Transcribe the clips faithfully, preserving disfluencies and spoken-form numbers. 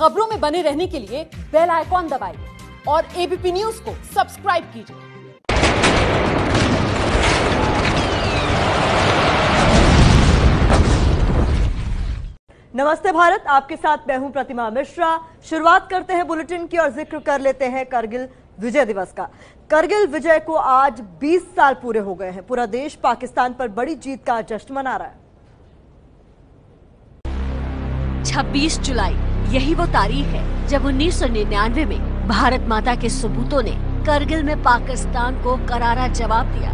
खबरों में बने रहने के लिए बेल आइकॉन दबाइए और एबीपी न्यूज को सब्सक्राइब कीजिए। नमस्ते भारत, आपके साथ मैं हूं प्रतिमा मिश्रा। शुरुआत करते हैं बुलेटिन की और जिक्र कर लेते हैं करगिल विजय दिवस का। करगिल विजय को आज बीस साल पूरे हो गए हैं। पूरा देश पाकिस्तान पर बड़ी जीत का जश्न मना रहा है। छब्बीस जुलाई यही वो तारीख है जब उन्नीस सौ निन्यानवे में भारत माता के सपूतों ने करगिल में पाकिस्तान को करारा जवाब दिया।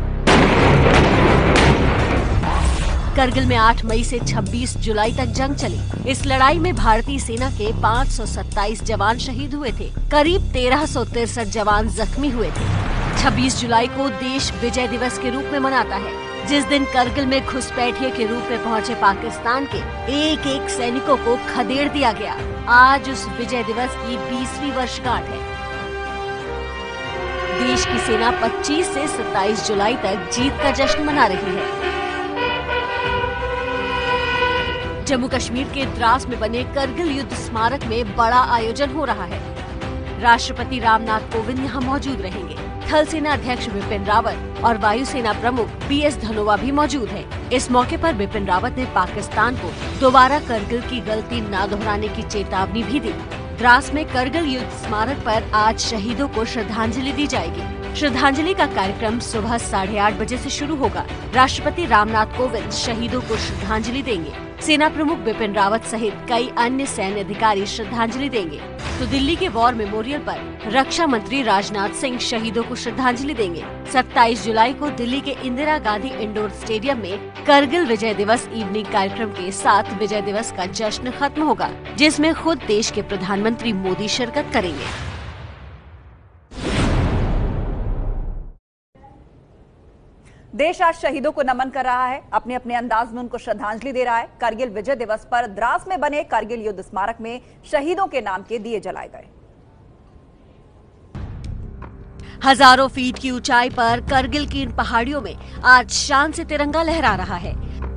करगिल में आठ मई से छब्बीस जुलाई तक जंग चली। इस लड़ाई में भारतीय सेना के पाँच सौ सत्ताईस जवान शहीद हुए थे। करीब तेरह सौ तिरसठ जवान जख्मी हुए थे। छब्बीस जुलाई को देश विजय दिवस के रूप में मनाता है, जिस दिन करगिल में घुसपैठिए के रूप में पहुंचे पाकिस्तान के एक एक सैनिकों को खदेड़ दिया गया। आज उस विजय दिवस की बीसवीं वर्षगांठ है। देश की सेना पच्चीस से सत्ताईस जुलाई तक जीत का जश्न मना रही है। जम्मू कश्मीर के द्रास में बने करगिल युद्ध स्मारक में बड़ा आयोजन हो रहा है। राष्ट्रपति रामनाथ कोविंद यहाँ मौजूद रहेंगे। थल सेना अध्यक्ष बिपिन रावत और वायुसेना प्रमुख बी एस धनोआ भी मौजूद हैं। इस मौके पर बिपिन रावत ने पाकिस्तान को दोबारा करगिल की गलती न दोहराने की चेतावनी भी दी। द्रास में करगिल युद्ध स्मारक पर आज शहीदों को श्रद्धांजलि दी जाएगी। श्रद्धांजलि का कार्यक्रम सुबह साढ़े आठ बजे से शुरू होगा। राष्ट्रपति रामनाथ कोविंद शहीदों को श्रद्धांजलि देंगे। सेना प्रमुख बिपिन रावत सहित कई अन्य सैन्य अधिकारी श्रद्धांजलि देंगे। तो दिल्ली के वॉर मेमोरियल पर रक्षा मंत्री राजनाथ सिंह शहीदों को श्रद्धांजलि देंगे। सत्ताईस जुलाई को दिल्ली के इंदिरा गांधी इंडोर स्टेडियम में करगिल विजय दिवस इवनिंग कार्यक्रम के साथ विजय दिवस का जश्न खत्म होगा, जिसमें खुद देश के प्रधानमंत्री मोदी शिरकत करेंगे। देश आज शहीदों को नमन कर रहा है, अपने अपने अंदाज में उनको श्रद्धांजलि दे रहा है। करगिल विजय दिवस पर द्रास में बने करगिल युद्ध स्मारक में शहीदों के नाम के दिए जलाए गए। हजारों फीट की ऊंचाई पर करगिल की इन पहाड़ियों में आज शान से तिरंगा लहरा रहा है।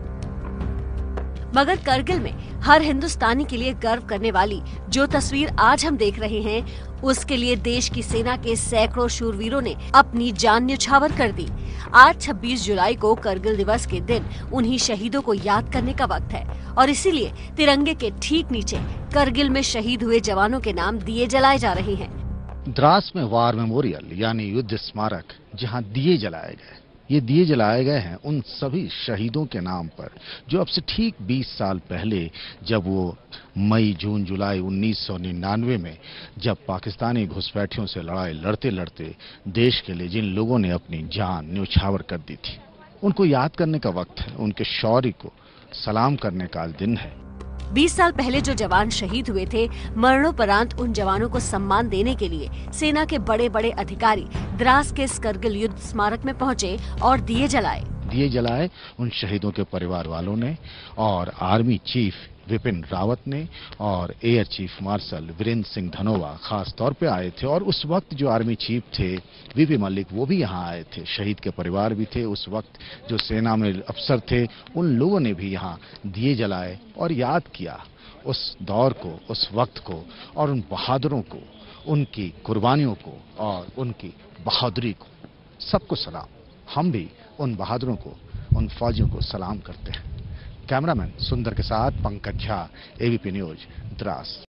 मगर करगिल में हर हिंदुस्तानी के लिए गर्व करने वाली जो तस्वीर आज हम देख रहे हैं, उसके लिए देश की सेना के सैकड़ों शूरवीरों ने अपनी जान न्यौछावर कर दी। आज छब्बीस जुलाई को करगिल दिवस के दिन उन्हीं शहीदों को याद करने का वक्त है और इसीलिए तिरंगे के ठीक नीचे करगिल में शहीद हुए जवानों के नाम दिए जलाए जा रहे हैं। द्रास में वार मेमोरियल यानी युद्ध स्मारक, जहां दिए जलाए गए, ये दिए जलाए गए हैं उन सभी शहीदों के नाम पर जो अब से ठीक बीस साल पहले, जब वो मई जून जुलाई उन्नीस सौ निन्यानवे में जब पाकिस्तानी घुसपैठियों से लड़ाई लड़ते लड़ते देश के लिए जिन लोगों ने अपनी जान न्यौछावर कर दी थी, उनको याद करने का वक्त है। उनके शौर्य को सलाम करने का दिन है। बीस साल पहले जो जवान शहीद हुए थे, मरणोपरांत उन जवानों को सम्मान देने के लिए सेना के बड़े बड़े अधिकारी द्रास के इस करगिल युद्ध स्मारक में पहुंचे और दिए जलाए। दिए जलाए उन शहीदों के परिवार वालों ने और आर्मी चीफ बिपिन रावत ने और air chief marshal Virendra Singh Dhanoa खास तौर पे आए थे। और उस वक्त जो आर्मी चीफ थे वीपी मलिक, वो भी यहाँ आए थे। शहीद के परिवार भी थे। उस वक्त जो सेना में अफसर थे, उन लोगों ने भी यहाँ दिए जलाए और याद किया उस दौर को, उस वक्त को और उन बहादुरों को, उनकी कुर्बानियों को और उनकी बहादुरी को। सबको सलाम। हम भी उन बहादुरों को, उन फौजियों को सलाम करते हैं। कैमरामैन सुंदर के साथ पंकज झा, एबीपी न्यूज, द्रास।